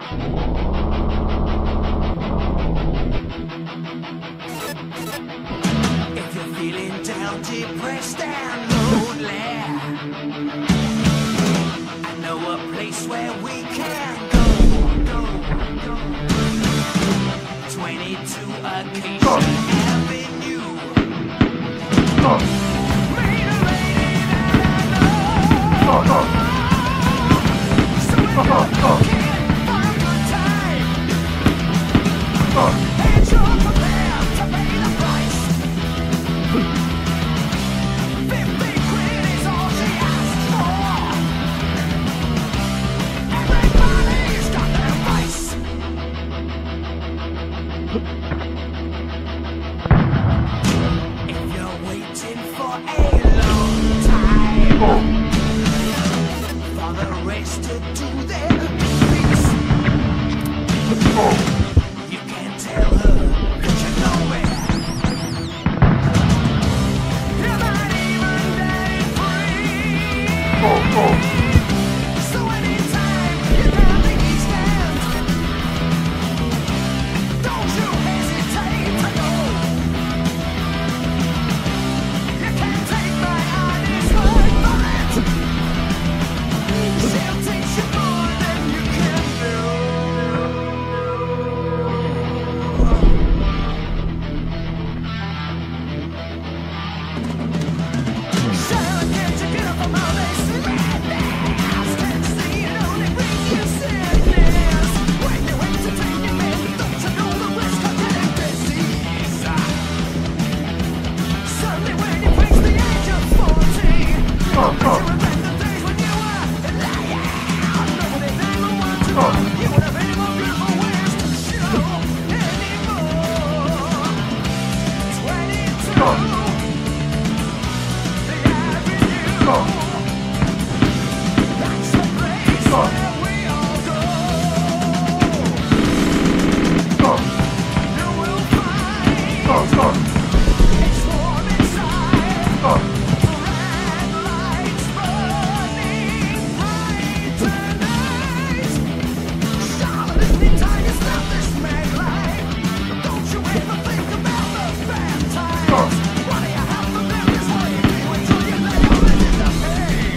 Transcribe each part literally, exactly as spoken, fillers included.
If you're feeling down, depressed and lonely, I know a place where we can go. go, go. twenty-two Acacia Avenue. Made a lady that I know. So if you can't find a good time, and you're prepared to pay the price, fifty quid is all she asks for. Everybody's got their vice. If you're waiting for a long time for the rest to do their bits, you can tell her that you know it. You're not even day free. So anytime you got the East End, don't you hesitate to go. You can't take my honest word for it. She'll teach you more than you can do. Sarah, can't you get up from all this madness? Can't you see it only brings you sickness? When you entertain your men, don't you know the risk of getting disease? Suddenly when you reach the age of forty, you remember the days when you were lying. Nobody ever wanted to know you would have any more beautiful ways to show anymore. twenty-two, the avenue. That's the place where we all go. You will find it's warm inside. Red lights burning bright tonight. Charlotte, isn't it time to stop this mad life? Don't you ever think about the bad times? Why do you have to live this way? Wait till you let your legend to pain.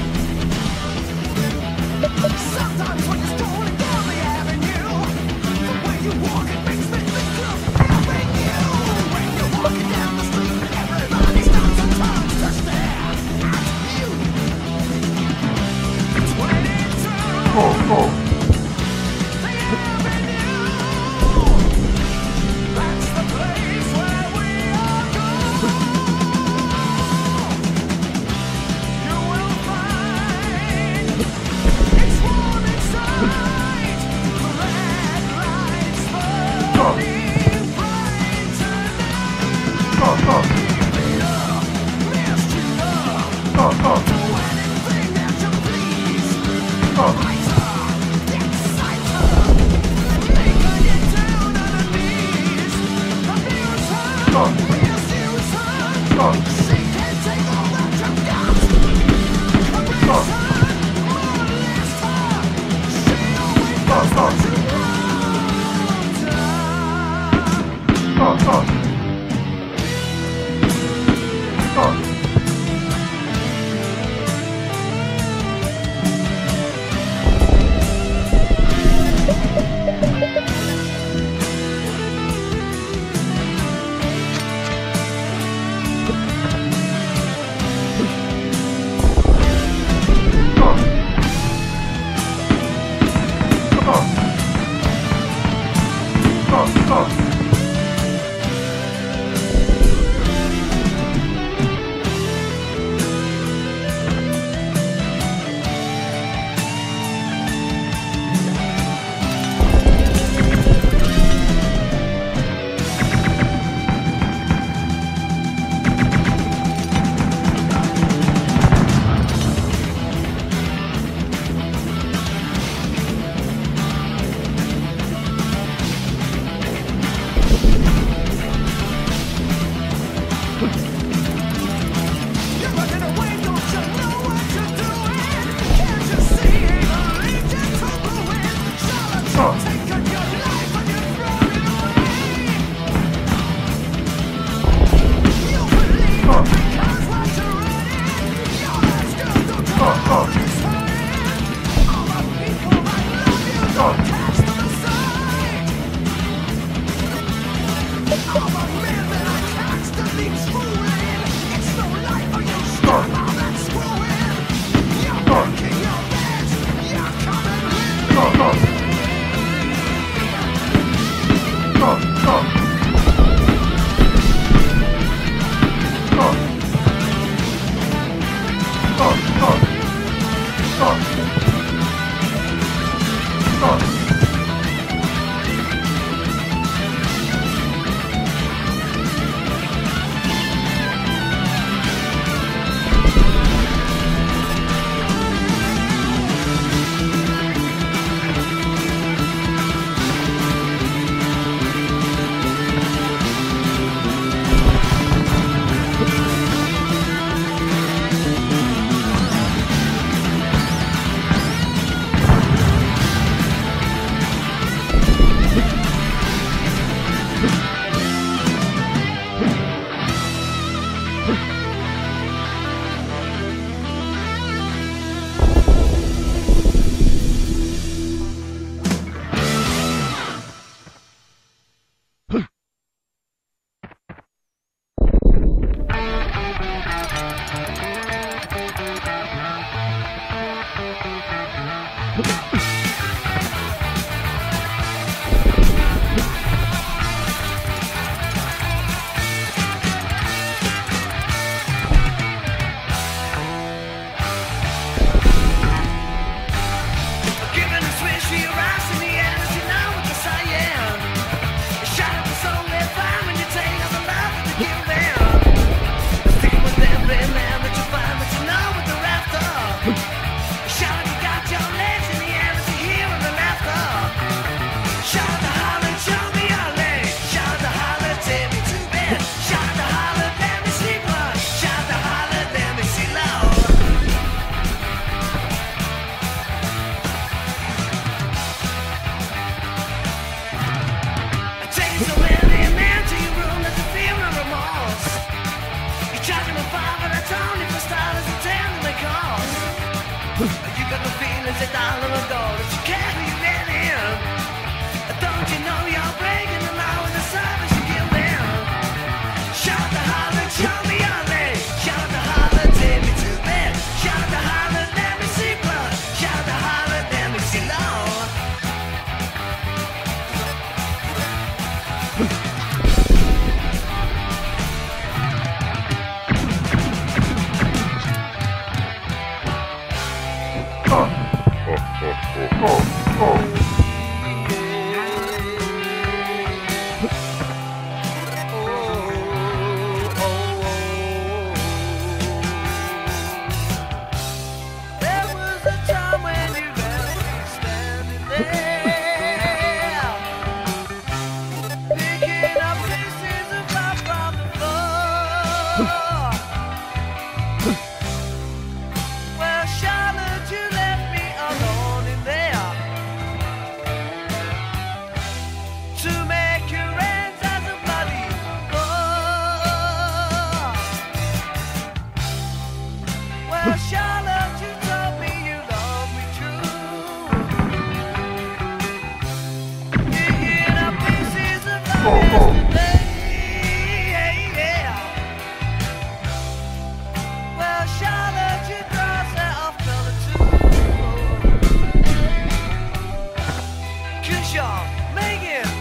Sometimes when you're strolling down the avenue, the way you walk it makes me think of having you. When you're walking down the street, everybody stops and turns to stare at you. twenty-two, the avenue. That's the place where we all go. You will find it's warm inside. The red lights burning bright tonight. Lift you up. Do anything that you please. Fight her, excite her, make her get down on her knees. Abuse her, misuse her. She can't take all that you've got. Caress her, molest her. She only does what you want her. said not long ago that you can't be let in. Don't you know you're breaking the law with the service you give them? Shout the holler, show me your leg. Shout the holler, take me to bed. Shout the holler, let me see blood. Shout the holler, let me see love. There was a time when you left me standing there, picking up pieces of rock from the floor. Well, Charlotte, you left me alone in there to make your ends as a bloody war. Well, Charlotte, you told me you loved me true, picking up pieces of love yesterday. Well, Charlotte, your drawers are off color too, 'cause you're making